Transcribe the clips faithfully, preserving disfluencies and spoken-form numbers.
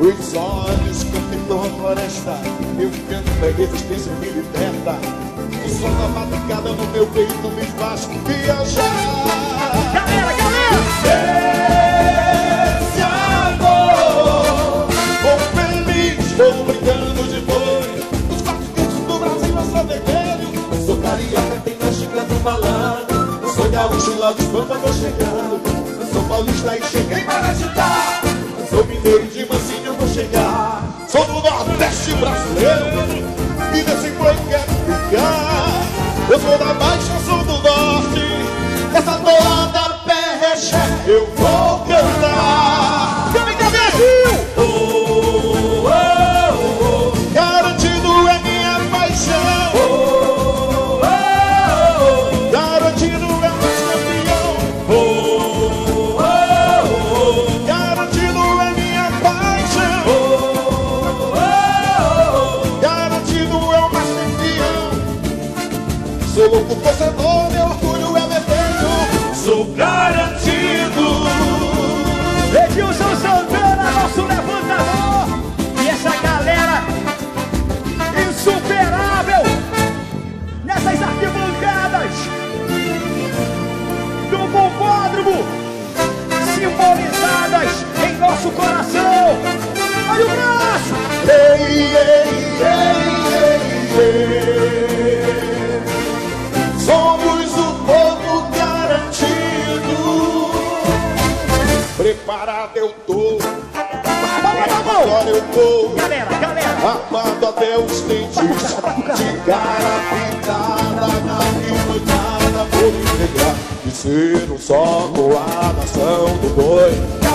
Os olhos contemplam a floresta, eu canto a resistência me liberta. O som da madrugada no meu peito me faz viajar. Galera, galera! Esse amor, vou feliz, vou brincando de boi. Os quatro cantos do Brasil eu sou vermelho. Sou carioca, tem mexicano falando. Sou gaúcho lá dos Pampas, tô chegando. Sou paulista e cheguei para ajudar. Sou mineiro de mansinho, vou chegar. Sou do Nordeste brasileiro e desse boi quero ficar. Eu sou da Baixa, sou do Norte. Essa toada perrecha eu vou cantar. Canta, Brasil! Oh, oh, oh, oh. Garantido é minha paixão. Oh, oh, oh, oh. Garantido é mais campeão. Oh, oh, oh, oh. Garantido é minha paixão. Oh, oh, oh, oh. Garantido é o mais campeão. Sou louco torcedor, meu orgulho é vermelho. Sou garantido. Edilson Santana, nosso levantador. E essa galera insuperável nessas arquibancadas do Bombódromo, simbolizadas em nosso coração. Olha o braço! Ei, ei, ei, ei, ei. Somos o povo garantido. Preparado eu tô. Agora eu tô. Galera, galera! Armado até os dentes. De cara pintada na arquibancada. Vou me entregar e ser um só com a nação do boi.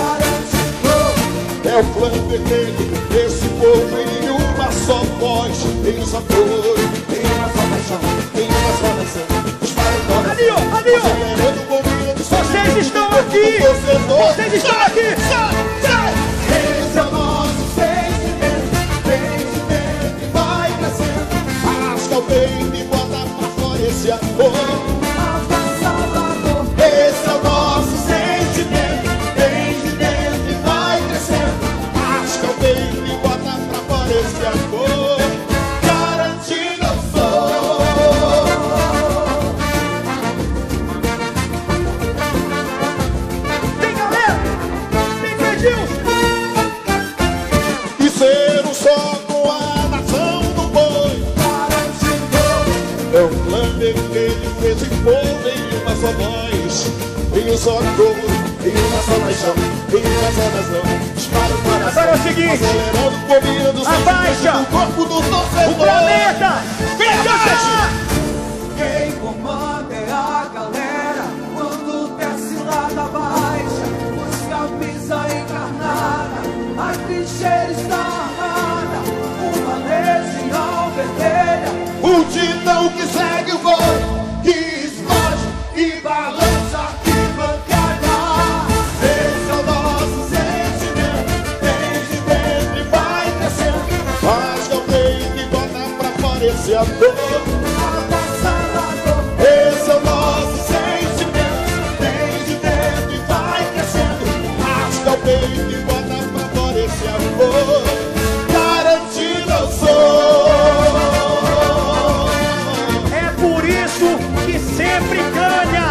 É o clã vermelho, esse povo em uma só voz. Tem um só cor, tem uma só paixão, tem uma só nação. Ali, ó, ali, ó! Vocês estão aqui! Vocês estão aqui! Esse é o nosso sentimento, sentimento que vai crescendo. Arrasta o peito e bota pra fora esse amor. Esse é o nosso sentimento, sentimento que vai crescendo. Arrasta o peito e bota pra fora esse amor. Garantido eu sou. Tem galera! Tem Edilson! E ser um só com a nação do boi. É um clã vermelho, esse povo em uma só voz. Em um só cor, em uma só paixão, em uma só nação. Dispara o coração. Agora é o seguinte. Acelerando o povinho do Abaixa do corpo do torcedor. o planeta! Vem cá! Quem comanda é a galera. Quando desce lá da baixa, os camisa encarnada, a trincheira está armada, uma legião vermelha. O titã que segue o boi, que explode e balança a arquibancada. Esse é o nosso sentimento, sentimento e vai crescendo. Rasga o peito e bota pra fora esse amor. Esse é o nosso sentimento, sentimento e vai crescendo. Rasga o peito e bota pra fora esse amor. Garantido eu sou. É por isso que sempre ganha